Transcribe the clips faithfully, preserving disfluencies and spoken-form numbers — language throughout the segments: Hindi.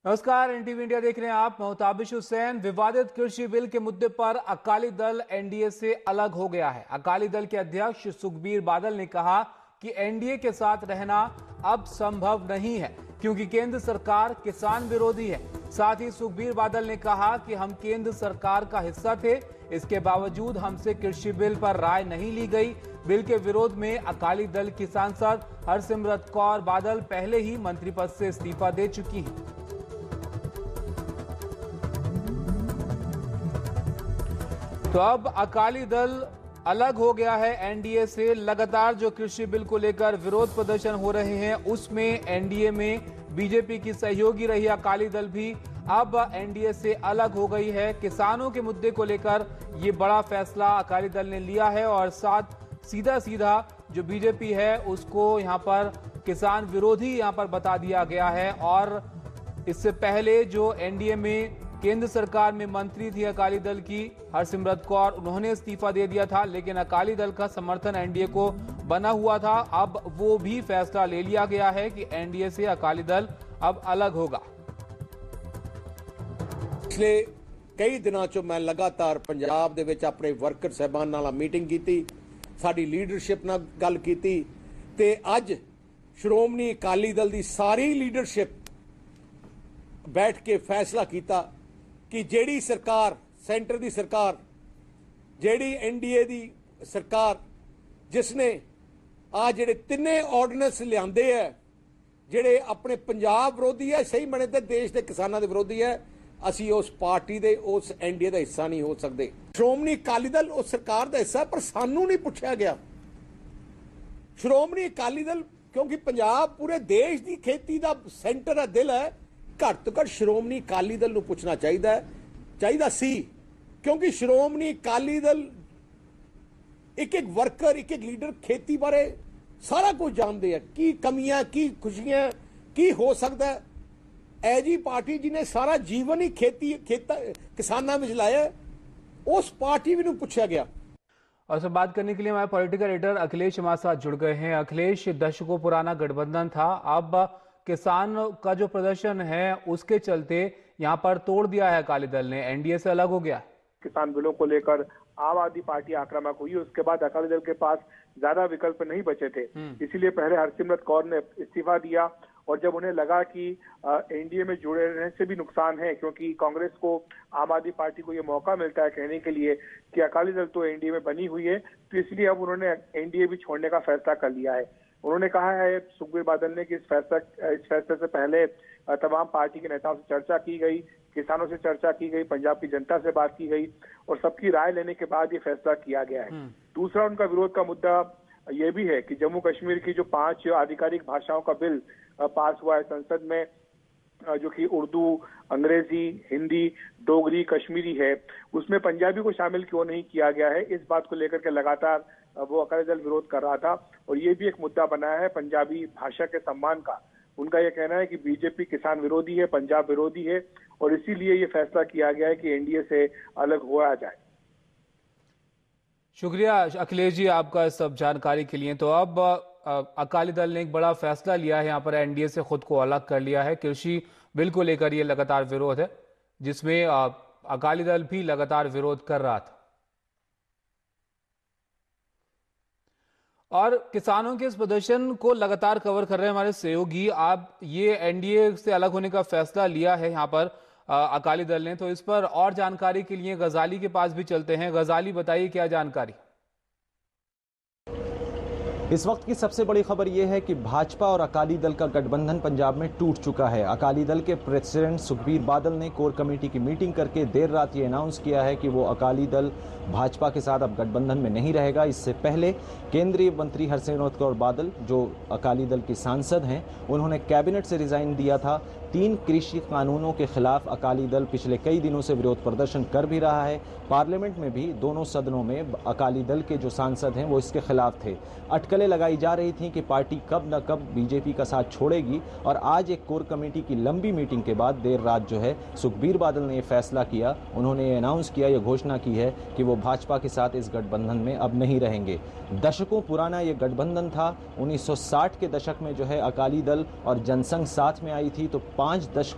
नमस्कार, एनटीवी इंडिया देख रहे हैं आप। मैं ताबिश हुसैन। विवादित कृषि बिल के मुद्दे पर अकाली दल एनडीए से अलग हो गया है। अकाली दल के अध्यक्ष सुखबीर बादल ने कहा कि एनडीए के साथ रहना अब संभव नहीं है क्योंकि केंद्र सरकार किसान विरोधी है। साथ ही सुखबीर बादल ने कहा कि हम केंद्र सरकार का हिस्सा थे, इसके बावजूद हमसे कृषि बिल पर राय नहीं ली गई। बिल के विरोध में अकाली दल की सांसद हरसिमरत कौर बादल पहले ही मंत्री पद से इस्तीफा दे चुकी हैं। तो अब अकाली दल अलग हो गया है एनडीए से। लगातार जो कृषि बिल को लेकर विरोध प्रदर्शन हो रहे हैं उसमें एनडीए में बीजेपी की सहयोगी रही अकाली दल भी अब एनडीए से अलग हो गई है। किसानों के मुद्दे को लेकर ये बड़ा फैसला अकाली दल ने लिया है और साथ सीधा सीधा जो बीजेपी है उसको यहां पर किसान विरोधी यहां पर बता दिया गया है। और इससे पहले जो एनडीए में केंद्र सरकार में मंत्री थी अकाली दल की हरसिमरत कौर, उन्होंने इस्तीफा दे दिया था, लेकिन अकाली दल का समर्थन एनडीए को बना हुआ था। अब वो भी फैसला ले लिया गया है कि एनडीए से अकाली दल अब अलग होगा। पिछले कई दिनों चो मैं लगातार पंजाब दे विच अपने वर्कर साहबान नाल मीटिंग की, साडी लीडरशिप नाल गल की ते अज श्रोमणी अकाली दल की सारी लीडरशिप बैठ के फैसला किया कि जेड़ी सरकार सेंटर की सरकार जेड़ी एनडीए की सरकार जिसने आ जेड़े तिने ऑर्डीनेंस लियादे है जेड़े अपने पंजाब विरोधी है, सही मने ते देश के किसानों के विरोधी है, असी उस पार्टी दे उस एनडीए का हिस्सा नहीं हो सकते। श्रोमणी अकाली दल उस सरकार का हिस्सा, पर सानू नहीं पूछा गया। श्रोमणी अकाली दल क्योंकि पंजाब पूरे देश की खेती का सेंटर है, दिल है, घट तो घट श्रोमणी अकाली दल नूं पुछना चाहिए चाहिए सी, क्योंकि श्रोमणी अकाली दल एक एक वर्कर एक एक लीडर खेती बारे सारा कुछ जानते हैं, की कमियां की खुशियां की हो सकता है। ऐजी पार्टी जिन्हें सारा जीवन ही खेती खेता किसानों में लाया, उस पार्टी भी नूं पूछा गया। और सब बात करने के लिए हमारे पॉलिटिकल एडिटर अखिलेश हमारे साथ जुड़ गए हैं। अखिलेश, दशकों पुराना गठबंधन था, अब किसान का जो प्रदर्शन है उसके चलते यहां पर तोड़ दिया है अकाली दल ने, एनडीए से अलग हो गया। किसान बिलों को लेकर आम आदमी पार्टी आक्रामक हुई, उसके बाद अकाली दल के पास ज्यादा विकल्प नहीं बचे थे, इसीलिए पहले हरसिमरत कौर ने इस्तीफा दिया। और जब उन्हें लगा कि एनडीए में जुड़े रहने से भी नुकसान है, क्योंकि कांग्रेस को आम आदमी पार्टी को ये मौका मिलता है कहने के लिए कि अकाली दल तो एनडीए में बनी हुई है, तो इसलिए अब उन्होंने एनडीए भी छोड़ने का फैसला कर लिया है। उन्होंने कहा है सुखबीर बादल ने कि इस फैसला इस फैसले से पहले तमाम पार्टी के नेताओं से चर्चा की गई, किसानों से चर्चा की गई, पंजाब की जनता से बात की गई और सबकी राय लेने के बाद ये फैसला किया गया है। दूसरा उनका विरोध का मुद्दा ये भी है कि जम्मू कश्मीर की जो पांच आधिकारिक भाषाओं का बिल पास हुआ है संसद में, जो कि उर्दू, अंग्रेजी, हिंदी, डोगरी, कश्मीरी है, उसमें पंजाबी को शामिल क्यों नहीं किया गया है, इस बात को लेकर के लगातार वो अकाली दल विरोध कर रहा था। और ये भी एक मुद्दा बना है पंजाबी भाषा के सम्मान का। उनका यह कहना है कि बीजेपी किसान विरोधी है, पंजाब विरोधी है और इसीलिए ये फैसला किया गया है कि एनडीए से अलग हुआ जाए। शुक्रिया अखिलेश जी आपका इस सब जानकारी के लिए। तो अब अकाली दल ने एक बड़ा फैसला लिया है, यहाँ पर एनडीए से खुद को अलग कर लिया है। कृषि बिल को लेकर ये लगातार विरोध है जिसमें अकाली दल भी लगातार विरोध कर रहा था। और किसानों के इस प्रदर्शन को लगातार कवर कर रहे हैं हमारे सहयोगी। आप ये एनडीए से अलग होने का फैसला लिया है यहाँ पर अकाली दल ने, तो इस पर और जानकारी के लिए गजाली के पास भी चलते हैं। गजाली, बताइए क्या जानकारी। इस वक्त की सबसे बड़ी खबर यह है कि भाजपा और अकाली दल का गठबंधन पंजाब में टूट चुका है। अकाली दल के प्रेसिडेंट सुखबीर बादल ने कोर कमेटी की मीटिंग करके देर रात ये अनाउंस किया है कि वो अकाली दल भाजपा के साथ अब गठबंधन में नहीं रहेगा। इससे पहले केंद्रीय मंत्री हरसिमरत कौर बादल, जो अकाली दल की सांसद हैं, उन्होंने कैबिनेट से रिजाइन दिया था। तीन कृषि कानूनों के खिलाफ अकाली दल पिछले कई दिनों से विरोध प्रदर्शन कर भी रहा है। पार्लियामेंट में भी दोनों सदनों में अकाली दल के जो सांसद हैं वो इसके खिलाफ थे। अटकलें लगाई जा रही थी कि पार्टी कब न कब बीजेपी का साथ छोड़ेगी। और आज एक कोर कमेटी की लंबी मीटिंग के बाद देर रात जो है सुखबीर बादल ने ये फैसला किया। उन्होंने ये अनाउंस किया, ये घोषणा की है कि वो भाजपा के साथ इस गठबंधन में अब नहीं रहेंगे। दशकों पुराना ये गठबंधन था। उन्नीस सौ साठ के दशक में जो है अकाली दल और जनसंघ साथ में आई थी, तो पाँच दशकों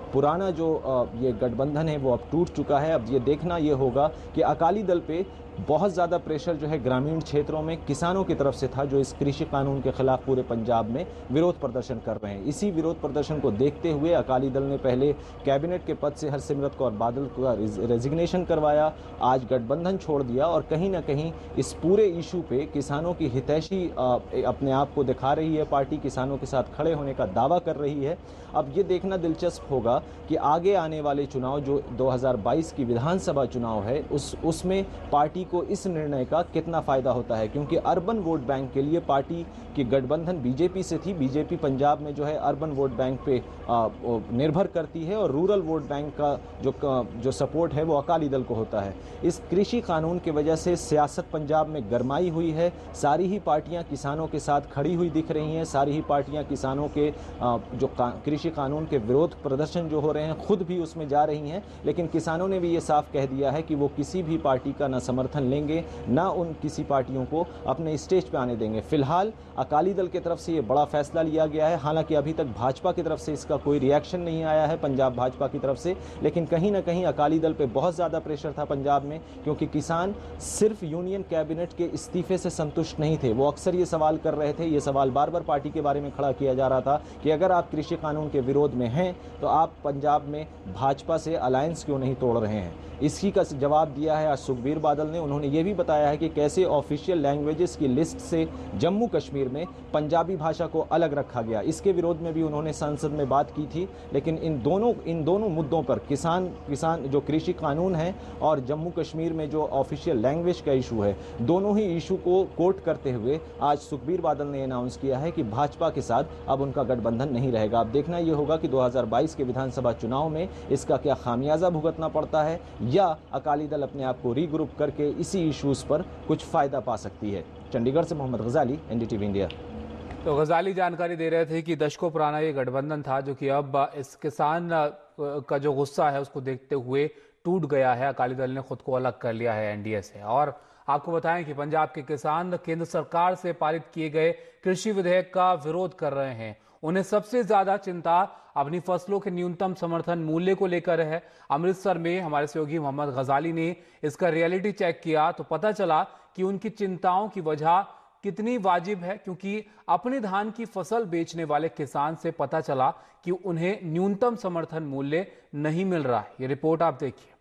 पुराना जो ये गठबंधन है वो अब टूट चुका है। अब ये देखना ये होगा कि अकाली दल पे बहुत ज़्यादा प्रेशर जो है ग्रामीण क्षेत्रों में किसानों की तरफ से था, जो इस कृषि कानून के खिलाफ पूरे पंजाब में विरोध प्रदर्शन कर रहे हैं। इसी विरोध प्रदर्शन को देखते हुए अकाली दल ने पहले कैबिनेट के पद से हरसिमरत कौर बादल का रेजिग्नेशन करवाया, आज गठबंधन छोड़ दिया और कहीं ना कहीं इस पूरे इशू पे किसानों की हितैषी अपने आप को दिखा रही है। पार्टी किसानों के साथ खड़े होने का दावा कर रही है। अब ये देखना दिलचस्प होगा कि आगे आने वाले चुनाव जो दो हज़ार बाईस की विधानसभा चुनाव है उस उसमें पार्टी को इस निर्णय का कितना फायदा होता है, क्योंकि अर्बन वोट बैंक के लिए पार्टी की गठबंधन बीजेपी से थी। बीजेपी पंजाब में जो है अर्बन वोट बैंक पे निर्भर करती है और रूरल वोट बैंक का जो जो सपोर्ट है वो अकाली दल को होता है। इस कृषि कानून की वजह से सियासत पंजाब में गरमाई हुई है। सारी ही पार्टियां किसानों के साथ खड़ी हुई दिख रही हैं। सारी ही पार्टियां किसानों के जो कृषि कानून के विरोध प्रदर्शन जो हो रहे हैं खुद भी उसमें जा रही हैं, लेकिन किसानों ने भी ये साफ कह दिया है कि वो किसी भी पार्टी का ना समर्थन लेंगे, ना उन किसी पार्टियों को अपने स्टेज पे आने देंगे। फिलहाल अकाली दल की तरफ से ये बड़ा फैसला लिया गया है। हालांकि अभी तक भाजपा की तरफ से इसका कोई रिएक्शन नहीं आया है, पंजाब भाजपा की तरफ से, लेकिन कहीं ना कहीं अकाली दल पे बहुत ज़्यादा प्रेशर था पंजाब में, क्योंकि किसान सिर्फ यूनियन कैबिनेट के इस्तीफे से संतुष्ट नहीं थे। वो अक्सर ये सवाल कर रहे थे, ये सवाल बार बार पार्टी के बारे में खड़ा किया जा रहा था कि अगर आप कृषि कानून के विरोध में हैं तो आप पंजाब में भाजपा से अलायंस क्यों नहीं तोड़ रहे हैं। इसी का जवाब दिया है आज सुखबीर बादल ने। उन्होंने ये भी बताया है कि कैसे ऑफिशियल लैंग्वेजेस की लिस्ट से जम्मू कश्मीर में पंजाबी भाषा को अलग रखा गया। इसके विरोध में भी उन्होंने संसद में बात की थी, लेकिन इन दोनों इन दोनों मुद्दों पर किसान किसान जो कृषि कानून है और जम्मू कश्मीर में जो ऑफिशियल लैंग्वेज का इशू है, दोनों ही इशू को कोट करते हुए आज सुखबीर बादल ने अनाउंस किया है कि भाजपा के साथ अब उनका गठबंधन नहीं रहेगा। अब देखना यह होगा कि दो हज़ार बाईस के विधानसभा चुनाव में इसका क्या खामियाजा भुगतना पड़ता है या अकाली दल अपने आप को रीग्रुप करके इसी इश्यूज पर कुछ फायदा पा सकती है। चंडीगढ़ से मोहम्मद गजाली, एनडीटीवी इंडिया। तो गजाली जानकारी दे रहे थे कि दशकों पुराना ये गठबंधन था जो कि अब इस किसान का जो गुस्सा है उसको देखते हुए टूट गया है। अकाली दल ने खुद को अलग कर लिया है एनडीए से। और आपको बताएं कि पंजाब के किसान केंद्र सरकार से पारित किए गए कृषि विधेयक का विरोध कर रहे हैं। उन्हें सबसे ज्यादा चिंता अपनी फसलों के न्यूनतम समर्थन मूल्य को लेकर है। अमृतसर में हमारे सहयोगी मोहम्मद गजाली ने इसका रियलिटी चेक किया तो पता चला कि उनकी चिंताओं की वजह कितनी वाजिब है, क्योंकि अपने धान की फसल बेचने वाले किसान से पता चला कि उन्हें न्यूनतम समर्थन मूल्य नहीं मिल रहा है। ये रिपोर्ट आप देखिए।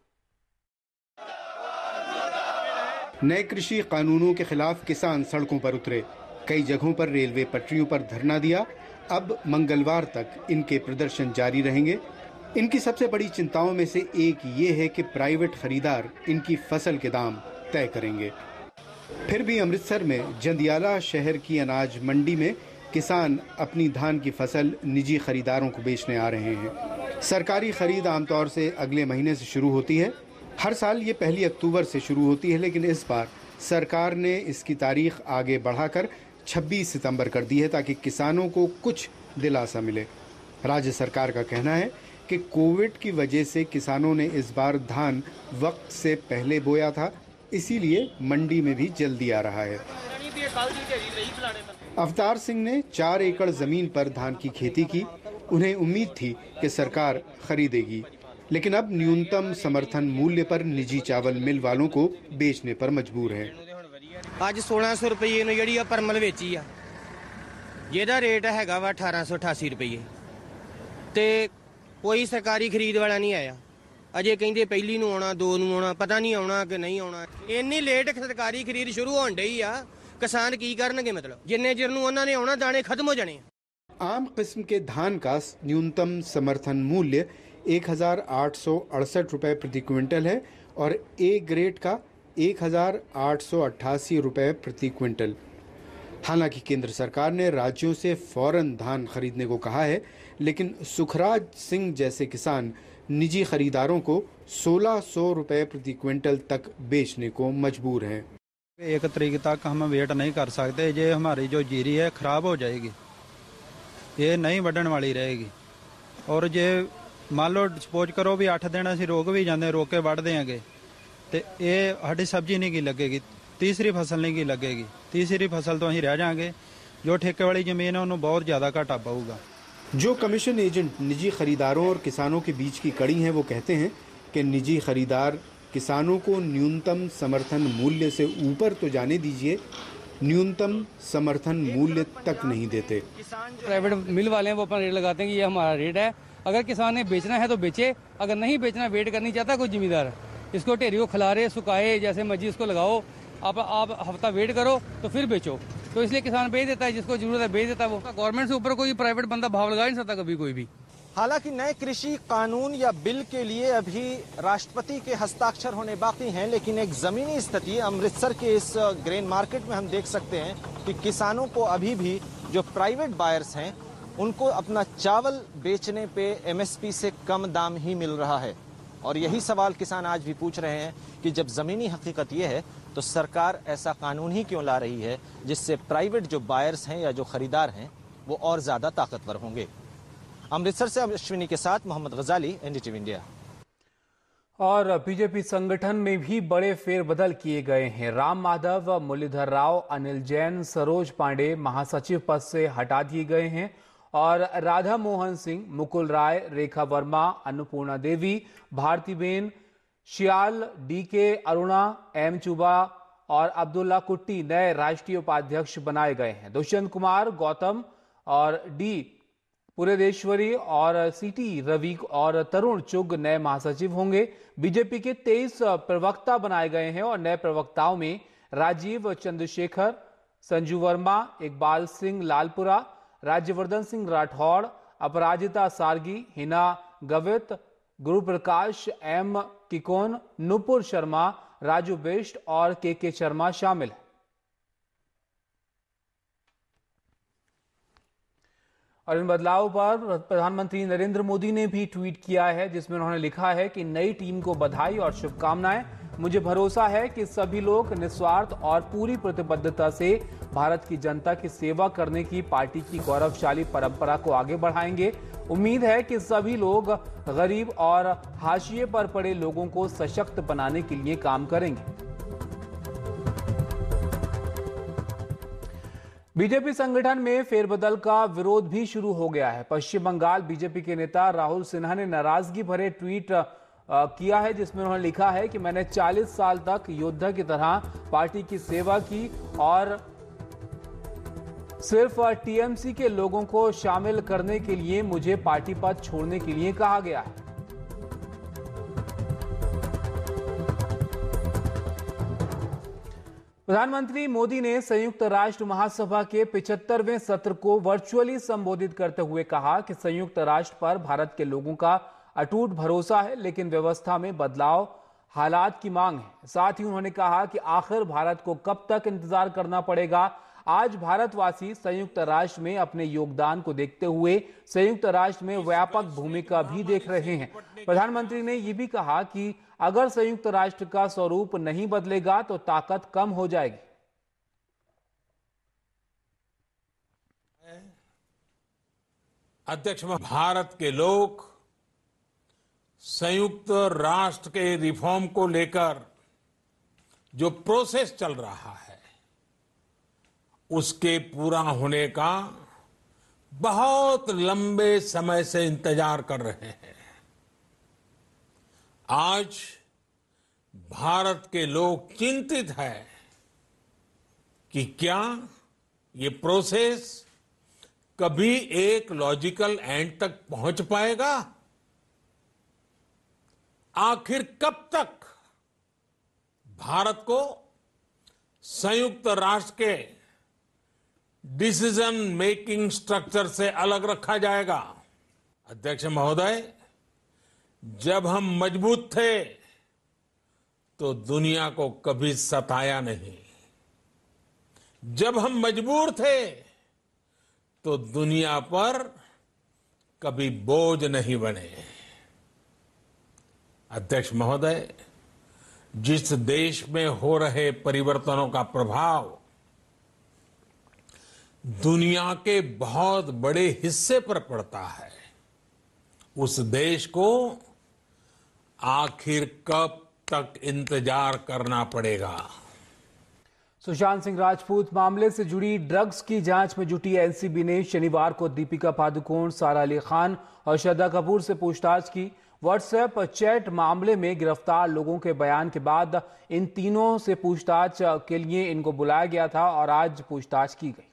नए कृषि कानूनों के खिलाफ किसान सड़कों पर उतरे, कई जगहों पर रेलवे पटरियों पर धरना दिया। अब मंगलवार तक इनके प्रदर्शन जारी रहेंगे। इनकी सबसे बड़ी चिंताओं में से एक ये है कि प्राइवेट खरीदार इनकी फसल के दाम तय करेंगे। फिर भी अमृतसर में जंदियाला शहर की अनाज मंडी में किसान अपनी धान की फसल निजी खरीदारों को बेचने आ रहे हैं। सरकारी खरीद आमतौर से अगले महीने से शुरू होती है। हर साल ये पहली अक्टूबर से शुरू होती है, लेकिन इस बार सरकार ने इसकी तारीख आगे बढ़ाकर छब्बीस सितंबर कर दी है ताकि किसानों को कुछ दिलासा मिले। राज्य सरकार का कहना है कि कोविड की वजह से किसानों ने इस बार धान वक्त से पहले बोया था, इसीलिए मंडी में भी जल्दी आ रहा है। अवतार सिंह ने चार एकड़ जमीन पर धान की खेती की। उन्हें उम्मीद थी कि सरकार खरीदेगी, लेकिन अब न्यूनतम समर्थन मूल्य पर निजी चावल मिल वालों को बेचने पर मजबूर है। ਅੱਜ सोलह सौ ਰੁਪਏ ਨੂੰ ਜਿਹੜੀ ਆ ਪਰਮਲ ਵੇਚੀ ਆ, ਜਿਹਦਾ ਰੇਟ ਹੈਗਾ ਵਾ अठारह सौ अठासी ਰੁਪਏ ਤੇ ਕੋਈ ਸਰਕਾਰੀ ਖਰੀਦ ਵਾਲਾ ਨਹੀਂ ਆਇਆ। ਅਜੇ ਕਹਿੰਦੇ ਪਹਿਲੀ ਨੂੰ ਆਉਣਾ, ਦੋ ਨੂੰ ਆਉਣਾ, ਪਤਾ ਨਹੀਂ ਆਉਣਾ ਕਿ ਨਹੀਂ ਆਉਣਾ। ਇੰਨੀ ਲੇਟ ਸਰਕਾਰੀ ਖਰੀਦ ਸ਼ੁਰੂ ਹੋਣ ਡਈ ਆ, ਕਿਸਾਨ ਕੀ ਕਰਨਗੇ? मतलब ਜਿੰਨੇ ਚਿਰ ਨੂੰ ਉਹਨਾਂ ਨੇ ਆਉਣਾ ਦਾਣੇ ਖਤਮ ਹੋ ਜਾਣੇ। आम किस्म के धान का न्यूनतम समर्थन मूल्य एक हजार आठ सौ अड़सठ रुपए प्रति क्विंटल है और ए ग्रेड का एक हजार आठ सौ अट्ठासी रुपए प्रति क्विंटल। हालांकि केंद्र सरकार ने राज्यों से फौरन धान खरीदने को कहा है, लेकिन सुखराज सिंह जैसे किसान निजी खरीदारों को सोलह सौ रुपए प्रति क्विंटल तक बेचने को मजबूर हैं। एक तरीक तक हम वेट नहीं कर सकते। ये हमारी जो जीरी है खराब हो जाएगी, ये नहीं बढ़न वाली रहेगी। और जे मान लो सपोज करो भी अठ दिन असीं रोक भी जाते, रोक के वढ़ देंगे तो ये साड़ी सब्जी नहीं की लगेगी, तीसरी फसल नहीं की लगेगी। तीसरी फसल तो असीं रह जाएंगे। जो ठेके वाली जमीन है उन्होंने बहुत ज़्यादा घाटा पऊगा। जो कमीशन एजेंट निजी खरीदारों और किसानों के बीच की कड़ी हैं, वो कहते हैं कि निजी खरीदार किसानों को न्यूनतम समर्थन मूल्य से ऊपर तो जाने दीजिए, न्यूनतम समर्थन मूल्य तक नहीं देते। प्राइवेट मिल वाले हैं वो अपना रेट लगाते हैं कि ये हमारा रेट है, अगर किसान ने बेचना है तो बेचे, अगर नहीं बेचना वेट करनी चाहता कोई जिम्मेदार, इसको ढेरी को खिलारे सुखाए जैसे मर्जी इसको लगाओ, आप आप हफ्ता वेट करो तो फिर बेचो, तो इसलिए किसान बेच देता है, जिसको जरूरत है बेच देता है। वो गवर्नमेंट से ऊपर कोई प्राइवेट बंदा भाव लगा नहीं सकता कभी कोई भी। हालांकि नए कृषि कानून या बिल के लिए अभी राष्ट्रपति के हस्ताक्षर होने बाकी हैं, लेकिन एक जमीनी स्थिति अमृतसर के इस ग्रेन मार्केट में हम देख सकते हैं कि किसानों को अभी भी जो प्राइवेट बायर्स हैं उनको अपना चावल बेचने पे एमएसपी से कम दाम ही मिल रहा है। और यही सवाल किसान आज भी पूछ रहे हैं कि जब जमीनी हकीकत ये है तो सरकार ऐसा कानून ही क्यों ला रही है जिससे प्राइवेट जो बायर्स हैं या जो खरीदार हैं वो और ज्यादा ताकतवर होंगे। अमृतसर से अश्विनी के साथ मोहम्मद गजाली, एनडीटीवी इंडिया। और बीजेपी संगठन में भी बड़े फेरबदल किए गए हैं। राम माधव, मुरलीधर राव, अनिल जैन, सरोज पांडे महासचिव पद से हटा दिए गए हैं और Radha Mohan Singh, Mukul Roy, Rekha Verma, Annapurna Devi, Bhartiben Shyal, D K Aruna, M Chuba और अब्दुल्ला कुट्टी नए राष्ट्रीय उपाध्यक्ष बनाए गए हैं। दुष्यंत कुमार, गौतम और डी पुरेदेश्वरी और सीटी रवि और तरुण चुग नए महासचिव होंगे। बीजेपी के तेईस प्रवक्ता बनाए गए हैं और नए प्रवक्ताओं में राजीव चंद्रशेखर, संजू वर्मा, इकबाल सिंह लालपुरा, राज्यवर्धन सिंह राठौड़, अपराजिता सारगी, हिना गवित, गुरु प्रकाश, एम किकोन, नुपुर शर्मा, राजू बिष्ट और के के शर्मा शामिल हैं। और इन बदलाव पर प्रधानमंत्री नरेंद्र मोदी ने भी ट्वीट किया है, जिसमें उन्होंने लिखा है कि नई टीम को बधाई और शुभकामनाएं। मुझे भरोसा है कि सभी लोग निस्वार्थ और पूरी प्रतिबद्धता से भारत की जनता की सेवा करने की पार्टी की गौरवशाली परंपरा को आगे बढ़ाएंगे। उम्मीद है कि सभी लोग गरीब और हाशिए पर पड़े लोगों को सशक्त बनाने के लिए काम करेंगे। बीजेपी संगठन में फेरबदल का विरोध भी शुरू हो गया है। पश्चिम बंगाल बीजेपी के नेता राहुल सिन्हा ने नाराजगी भरे ट्वीट आ, किया है, जिसमें उन्होंने लिखा है कि मैंने चालीस साल तक योद्धा की तरह पार्टी की सेवा की और सिर्फ टीएमसी के लोगों को शामिल करने के लिए मुझे पार्टी पद छोड़ने के लिए कहा गया है। प्रधानमंत्री मोदी ने संयुक्त राष्ट्र महासभा के पचहत्तरवें सत्र को वर्चुअली संबोधित करते हुए कहा कि संयुक्त राष्ट्र पर भारत के लोगों का अटूट भरोसा है, लेकिन व्यवस्था में बदलाव हालात की मांग है। साथ ही उन्होंने कहा कि आखिर भारत को कब तक इंतजार करना पड़ेगा। आज भारतवासी संयुक्त राष्ट्र में अपने योगदान को देखते हुए संयुक्त राष्ट्र में व्यापक भूमिका भी देख रहे हैं। प्रधानमंत्री ने यह भी कहा कि अगर संयुक्त राष्ट्र का स्वरूप नहीं बदलेगा तो ताकत कम हो जाएगी। अध्यक्ष, भारत के लोग संयुक्त राष्ट्र के रिफॉर्म को लेकर जो प्रोसेस चल रहा है उसके पूरा होने का बहुत लंबे समय से इंतजार कर रहे हैं। आज भारत के लोग चिंतित हैं कि क्या ये प्रोसेस कभी एक लॉजिकल एंड तक पहुंच पाएगा। आखिर कब तक भारत को संयुक्त राष्ट्र के डिसीजन मेकिंग स्ट्रक्चर से अलग रखा जाएगा। अध्यक्ष महोदय, जब हम मजबूत थे तो दुनिया को कभी सताया नहीं। जब हम मजबूर थे तो दुनिया पर कभी बोझ नहीं बने। अध्यक्ष महोदय, जिस देश में हो रहे परिवर्तनों का प्रभाव दुनिया के बहुत बड़े हिस्से पर पड़ता है, उस देश को आखिर कब तक इंतजार करना पड़ेगा। सुशांत सिंह राजपूत मामले से जुड़ी ड्रग्स की जांच में जुटी एनसीबी ने शनिवार को दीपिका पादुकोण, सारा अली खान और श्रद्धा कपूर से पूछताछ की। व्हाट्सएप चैट मामले में गिरफ्तार लोगों के बयान के बाद इन तीनों से पूछताछ के लिए इनको बुलाया गया था और आज पूछताछ की गई।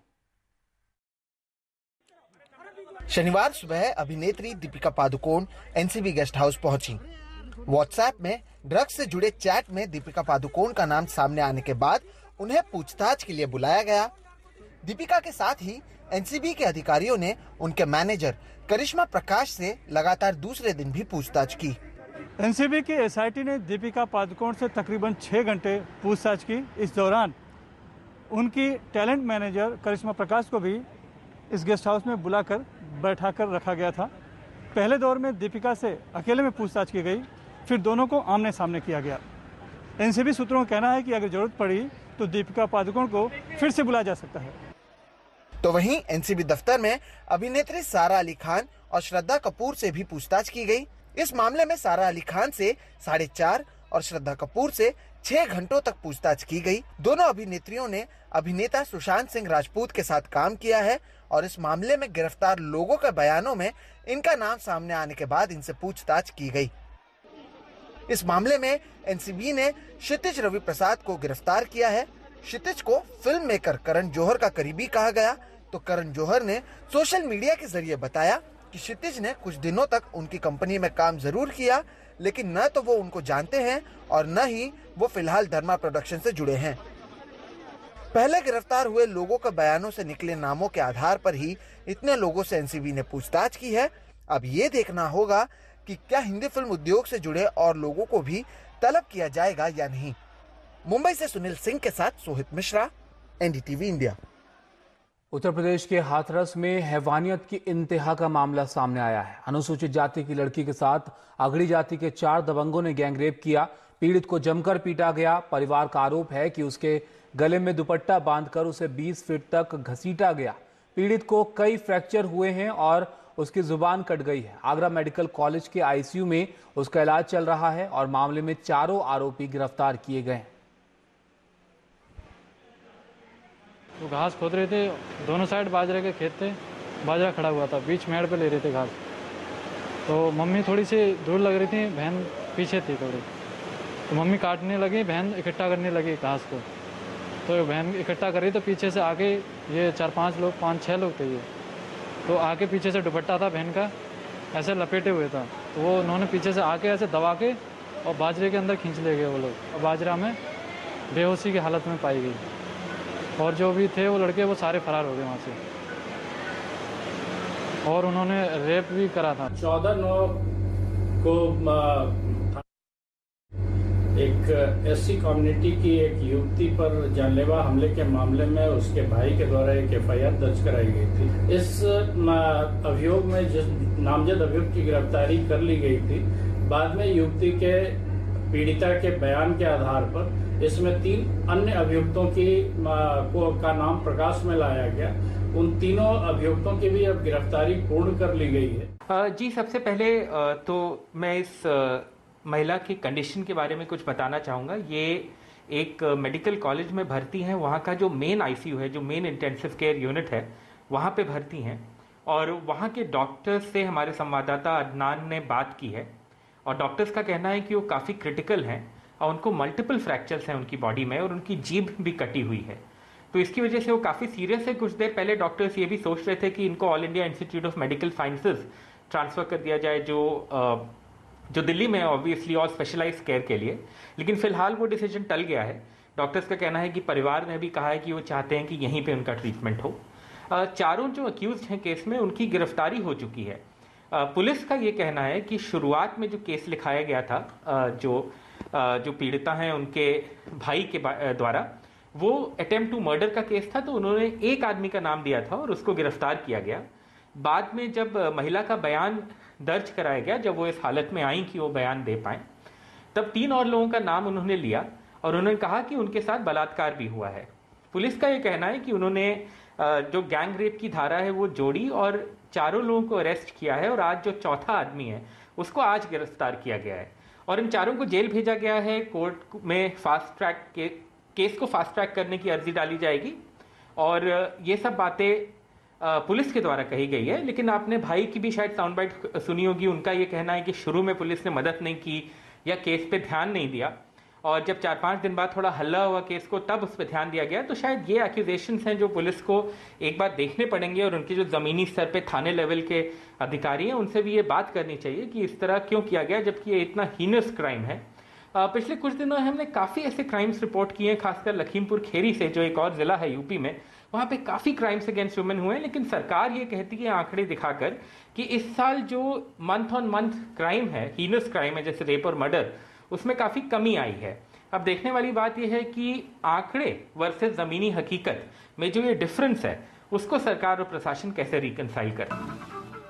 शनिवार सुबह अभिनेत्री Deepika Padukone NCB guest house पहुंची। व्हाट्सएप में ड्रग्स से जुड़े चैट में दीपिका पादुकोण का नाम सामने आने के बाद उन्हें पूछताछ के लिए बुलाया गया। दीपिका के साथ ही एनसीबी के अधिकारियों ने उनके मैनेजर करिश्मा प्रकाश से लगातार दूसरे दिन भी पूछताछ की। एनसीबी की एसआईटी ने दीपिका पादुकोण से तकरीबन छह घंटे पूछताछ की। इस दौरान उनकी टैलेंट मैनेजर करिश्मा प्रकाश को भी इस गेस्ट हाउस में बुलाकर बैठाकर रखा गया था। पहले दौर में दीपिका से अकेले में पूछताछ की गई, फिर दोनों को आमने सामने किया गया। एनसीबी सूत्रों का कहना है कि अगर जरूरत पड़ी तो दीपिका पादुकोण को फिर से बुलाया जा सकता है। तो वहीं एनसीबी दफ्तर में अभिनेत्री सारा अली खान और श्रद्धा कपूर से भी पूछताछ की गई। इस मामले में सारा अली खान से साढ़े चार और श्रद्धा कपूर से छह घंटों तक पूछताछ की गई। दोनों अभिनेत्रियों ने अभिनेता सुशांत सिंह राजपूत के साथ काम किया है और इस मामले में गिरफ्तार लोगों के बयानों में इनका नाम सामने आने के बाद इनसे पूछताछ की गई। इस मामले में एनसीबी ने क्षितिज रवि प्रसाद को गिरफ्तार किया है। क्षितिज को फिल्म मेकर करण जौहर का करीबी कहा गया, तो करण जौहर ने सोशल मीडिया के जरिए बताया कि क्षितिज ने कुछ दिनों तक उनकी कंपनी में काम जरूर किया, लेकिन न तो वो उनको जानते हैं और न ही वो फिलहाल धर्मा प्रोडक्शन से जुड़े हैं। पहले गिरफ्तार हुए लोगों के बयानों से निकले नामों के आधार पर ही इतने लोगों से एनसीबी ने पूछताछ की है। अब ये देखना होगा कि क्या हिंदी फिल्म उद्योग से जुड़े और लोगों को भी तलब किया जाएगा या नहीं। मुंबई से सुनील सिंह के साथ सोहित मिश्रा, एनडीटीवी इंडिया। उत्तर प्रदेश के हाथरस में हैवानियत की इंतहा का मामला सामने आया है। अनुसूचित जाति की लड़की के साथ अगड़ी जाति के चार दबंगों ने गैंगरेप किया। पीड़ित को जमकर पीटा गया। परिवार का आरोप है कि उसके गले में दुपट्टा बांधकर उसे बीस फीट तक घसीटा गया। पीड़ित को कई फ्रैक्चर हुए हैं और उसकी जुबान कट गई है। आगरा मेडिकल कॉलेज के आईसीयू में उसका इलाज चल रहा है और मामले में चारों आरोपी गिरफ्तार किए गए हैं। तो घास खोद रहे थे, दोनों साइड बाजरे के खेत थे, बाजरा खड़ा हुआ था, बीच मेड़ पे ले रहे थे घास। तो मम्मी थोड़ी सी दूर लग रही थी, बहन पीछे थी थोड़ी, तो मम्मी काटने लगी, बहन इकट्ठा करने लगी घास को। तो बहन इकट्ठा कर रही तो पीछे से आके ये चार पांच लोग पांच छह लोग थे ये, तो आके पीछे से दुपट्टा था बहन का ऐसे लपेटे हुए था, तो वो उन्होंने पीछे से आके ऐसे दबा के और बाजरे के अंदर खींच ले गए वो लोग। और बाजरा में बेहोशी की हालत में पाई गई और जो भी थे वो लड़के वो सारे फरार हो गए वहाँ से। और उन्होंने रेप भी करा था। चौदह नौ को एक एससी कम्युनिटी की एक युवती पर जानलेवा हमले के मामले में उसके भाई के द्वारा एक एफआईआर दर्ज कराई गई थी। इस अभियोग में जिस नामजद अभियुक्त की गिरफ्तारी कर ली गई थी, बाद में युवती के पीड़िता के बयान के आधार पर इसमें तीन अन्य अभियुक्तों की को का नाम प्रकाश में लाया गया। उन तीनों अभियुक्तों की भी अब गिरफ्तारी पूर्ण कर ली गई है। जी, सबसे पहले तो मैं इस महिला की कंडीशन के बारे में कुछ बताना चाहूँगा। ये एक मेडिकल कॉलेज में भर्ती हैं, वहाँ का जो मेन आईसीयू है, जो मेन इंटेंसिव केयर यूनिट है, वहाँ पे भर्ती हैं। और वहाँ के डॉक्टर्स से हमारे संवाददाता अदनान ने बात की है और डॉक्टर्स का कहना है कि वो काफ़ी क्रिटिकल हैं और उनको मल्टीपल फ्रैक्चर्स हैं उनकी बॉडी में और उनकी जीभ भी कटी हुई है। तो इसकी वजह से वो काफ़ी सीरियस है। कुछ देर पहले डॉक्टर्स ये भी सोच रहे थे कि इनको all India institute of medical sciences transfer कर दिया जाए, जो जो दिल्ली में ऑब्वियसली और स्पेशलाइज्ड केयर के लिए, लेकिन फिलहाल वो डिसीजन टल गया है। डॉक्टर्स का कहना है कि परिवार ने भी कहा है कि वो चाहते हैं कि यहीं पे उनका ट्रीटमेंट हो। चारों जो अक्यूज्ड हैं केस में, उनकी गिरफ्तारी हो चुकी है। पुलिस का ये कहना है कि शुरुआत में जो केस लिखाया गया था, जो जो पीड़िता हैं उनके भाई के द्वारा, वो अटेम्प्ट टू मर्डर का केस था, तो उन्होंने एक आदमी का नाम दिया था और उसको गिरफ्तार किया गया। बाद में जब महिला का बयान दर्ज कराया गया, जब वो इस हालत में आई कि वो बयान दे पाए, तब तीन और लोगों का नाम उन्होंने लिया और उन्होंने कहा कि उनके साथ बलात्कार भी हुआ है। पुलिस का ये कहना है कि उन्होंने जो गैंग रेप की धारा है वो जोड़ी और चारों लोगों को अरेस्ट किया है और आज जो चौथा आदमी है उसको आज गिरफ्तार किया गया है और इन चारों को जेल भेजा गया है। कोर्ट में फास्ट ट्रैक के केस को फास्ट ट्रैक करने की अर्जी डाली जाएगी और ये सब बातें पुलिस के द्वारा कही गई है। लेकिन आपने भाई की भी शायद साउंड बाइट सुनी होगी, उनका ये कहना है कि शुरू में पुलिस ने मदद नहीं की या केस पे ध्यान नहीं दिया और जब चार पांच दिन बाद थोड़ा हल्ला हुआ केस को तब उस पर ध्यान दिया गया। तो शायद ये एक्यूजेशंस हैं जो पुलिस को एक बार देखने पड़ेंगे और उनके जो ज़मीनी स्तर पे थाने लेवल के अधिकारी हैं उनसे भी ये बात करनी चाहिए कि इस तरह क्यों किया गया जबकि ये इतना हीनस क्राइम है। पिछले कुछ दिनों में हमने काफ़ी ऐसे क्राइम्स रिपोर्ट किए हैं, खासकर लखीमपुर खीरी से जो एक और ज़िला है यूपी में, वहाँ पे काफ़ी क्राइम्स अगेंस्ट वुमेन हुए हैं। लेकिन सरकार ये कहती है आंकड़े दिखाकर कि इस साल जो मंथ ऑन मंथ क्राइम है, हीनस क्राइम है जैसे रेप और मर्डर, उसमें काफ़ी कमी आई है। अब देखने वाली बात यह है कि आंकड़े वर्सेस ज़मीनी हकीकत में जो ये डिफरेंस है उसको सरकार और प्रशासन कैसे रिकंसाइल करे।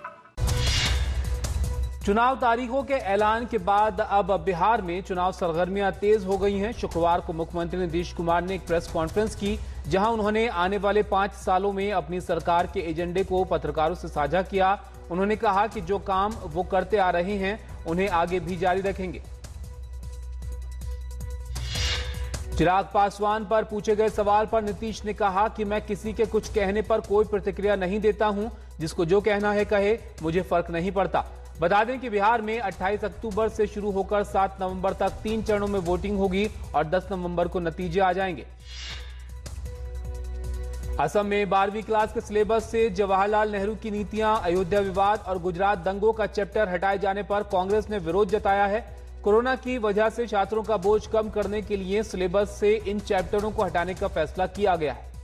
चुनाव तारीखों के ऐलान के बाद अब बिहार में चुनाव सरगर्मियां तेज हो गई हैं। शुक्रवार को मुख्यमंत्री नीतीश कुमार ने एक प्रेस कॉन्फ्रेंस की जहां उन्होंने आने वाले पांच सालों में अपनी सरकार के एजेंडे को पत्रकारों से साझा किया। उन्होंने कहा कि जो काम वो करते आ रहे हैं उन्हें आगे भी जारी रखेंगे। चिराग पासवान पर पूछे गए सवाल पर नीतीश ने कहा कि मैं किसी के कुछ कहने पर कोई प्रतिक्रिया नहीं देता हूं, जिसको जो कहना है कहे, मुझे फर्क नहीं पड़ता। बता दें कि बिहार में अट्ठाईस अक्टूबर से शुरू होकर सात नवंबर तक तीन चरणों में वोटिंग होगी और दस नवंबर को नतीजे आ जाएंगे। असम में बारहवीं क्लास के सिलेबस से जवाहरलाल नेहरू की नीतियां, अयोध्या विवाद और गुजरात दंगों का चैप्टर हटाए जाने पर कांग्रेस ने विरोध जताया है। कोरोना की वजह से छात्रों का बोझ कम करने के लिए सिलेबस से इन चैप्टरों को हटाने का फैसला किया गया है।